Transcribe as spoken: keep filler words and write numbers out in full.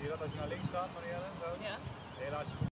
Zie je dat als je naar links gaat, Marielle? Zo? Ja. En je laat je